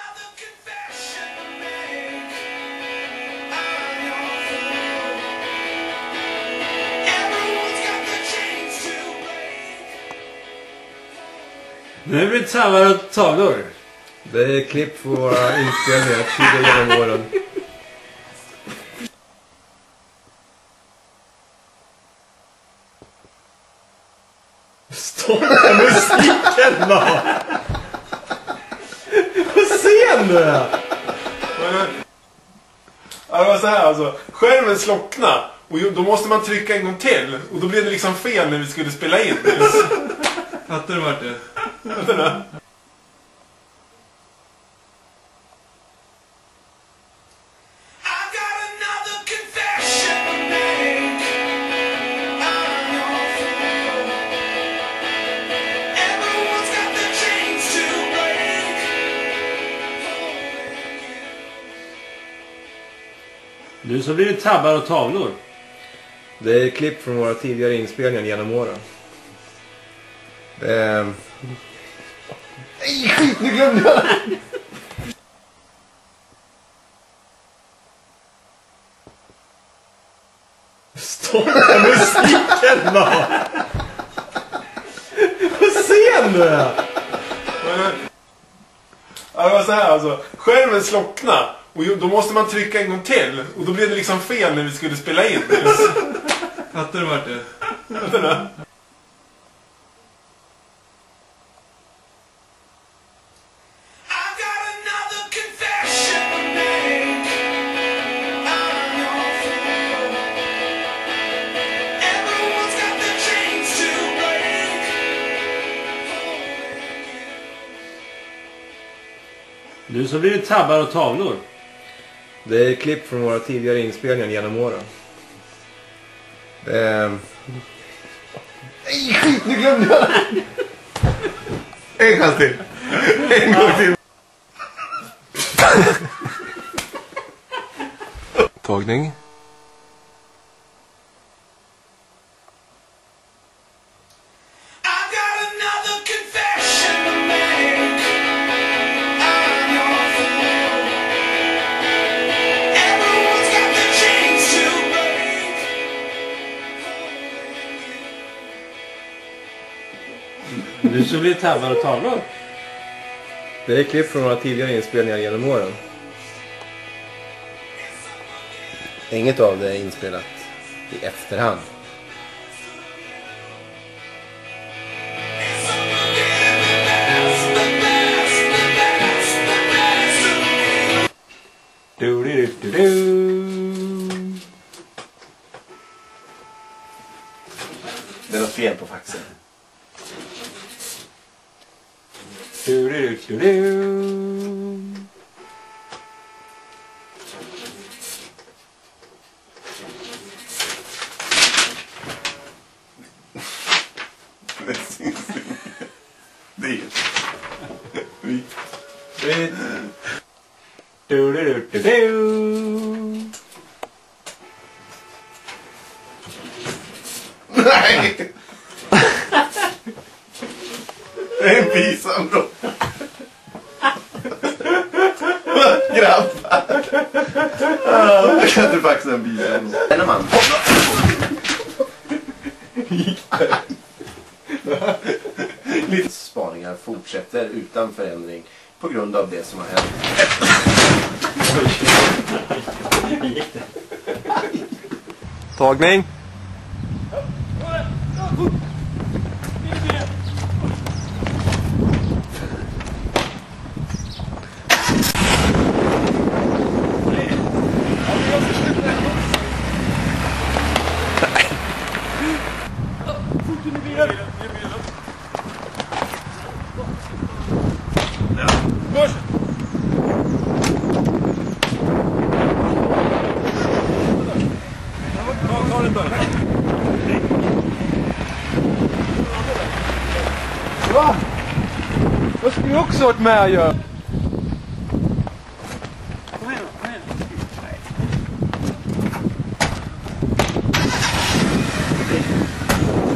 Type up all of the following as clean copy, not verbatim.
Nu blir det tavlor och tavlor. Det är klipp på våra inspelningar tidigare genom åren. Stoppa musiken då! Vad ser du? Ja, det var så här alltså. Skärmen slocknade. Och då måste man trycka en gång till. Och då blev det liksom fel när vi skulle spela in. Fattar du vart det? Vänta nu. Nu så blir det tabbar och tavlor. Det är klipp från våra tidigare inspelningar genom åren. Nej, skit, nu glömde jag! Stoppa musiken då! Vad ser du? Ja, det var så här alltså. Skärmen slocknade. Och då måste man trycka en gång till. Och då blev det liksom fel när vi skulle spela in. Fattar du vart det? Vänta nu. Nu så blir det tabbar och tavlor. Det är klipp från våra tidigare inspelningar genom åren. Nej, skit, nu glömde jag! En chans till. En gång till. Tagning. Nu så blir det tabbar och tavlor. Det är klipp från våra tidigare inspelningar genom åren. Inget av det är inspelat i efterhand. Det är något fel på faxen. Det syns inte. Det är nej! Det är en bisambrott. Grabbar. Jag kan inte faxa en bisambrott. En man. Lite spaningar fortsätter utan förändring på grund av det som har hänt. Tagning. Va? Jag skulle ju också varit med ju.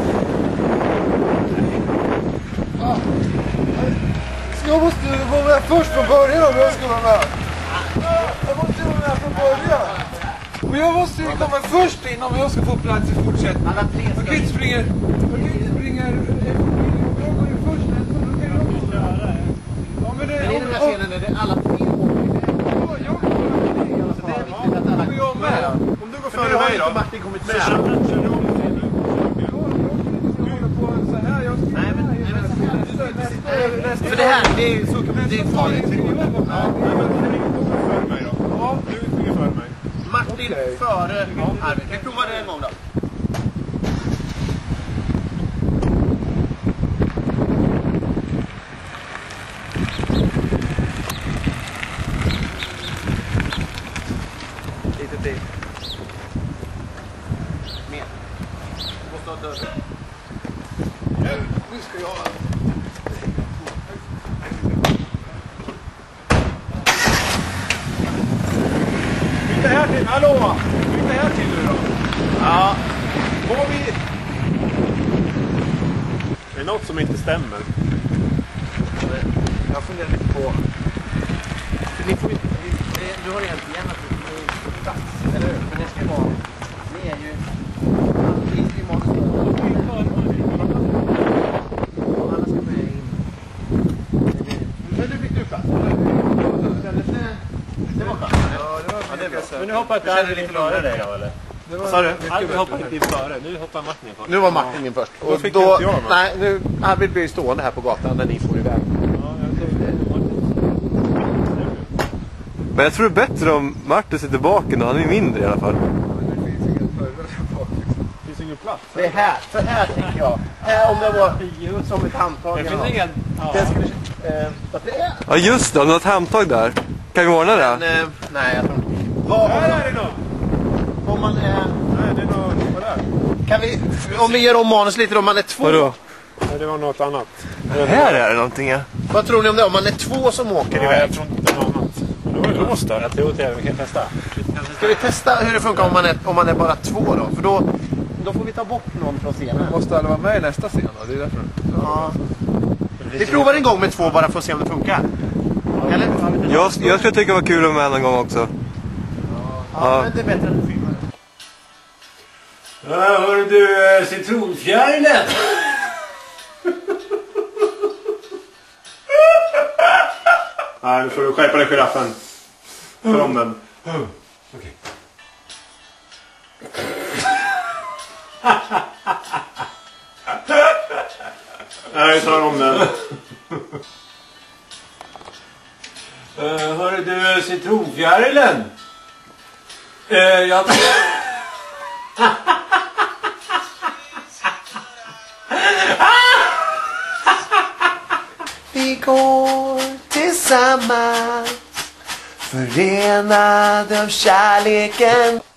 Jag måste vara med först från början om jag ska vara med. Jag måste vara med från början. Och jag måste ju komma först in om jag ska få plats i fortsättningen. Alla tre ska... Jag kan inte springa... Jag går ju först. Ja, men det... Men i den här scenen är det alla tre åker. Ja, jag går. Så det är viktigt att alla... Och jag med. Om du går före mig då. Martin kommit med. För det här, det är så det är farligt. Ja, du springer före mig. Martin före Arvid. Kan vi prova det en gång då? Lite till. Mer. Måste ha dörren. Nu ska jag... Flytta här till, hallå! Flytta här till nu då. Ja. Var vi... Det är något som inte stämmer. Jag funderar lite på... För ni får ju... Du har helt igen att ni är plats, eller hur? Men det ska ju vara... Ni är ju... Ni är ju alla ska med in. Men nu fick du plats, eller? Det var skönt. Ja, det var mycket så. Men nu hoppar inte Arvid lite före dig då, eller? Vad sa du? Arvid hoppar inte in före, nu hoppar Martin in före. Nu var Martin in först. Då fick inte jag med. Nej, nu Arvid blir stående här på gatan när ni får iväg. Men jag tror det är bättre om Martin sitter baken och han är mindre i alla fall. Det finns ingen förra bak liksom. Det finns ingen plats. Det är här, så här tänker jag. Här om det var som ett handtag. Det finns ingen... Det skulle... Vad det är? Ja just det, om du har ett handtag där. Kan vi ordna det? Men, nej, jag tror inte. Vad Här är det någon! om man är... Nej, det är någon... Vad där? Kan vi... Om vi gör om manus lite då, om man är två. Vadå? Nej, det var något annat. Här är det någonting ja. Vad tror ni om det? Om man är två som åker Nej, iväg? jag tror inte det är något annat. Det var ju låst där. Jag tror inte vi kan testa. Ska vi testa hur det funkar om man är bara två då? För då får vi ta bort någon från scenen. Måste alla vara med i nästa scen då? Det är därför. Ja. Vi provar en gång med två bara för att se om det funkar. Eller? Jag skulle tycka det var kul att vara med en gång också. Ja, men det är bättre än att filma. Ja, hör du citronfjärilen? Nej, nu får du skärpa dig, giraffen. För om den. Okej. Nej, jag tar om den. Hör du citronfjärilen? Jag... Vi går tillsammans förenade av kärleken.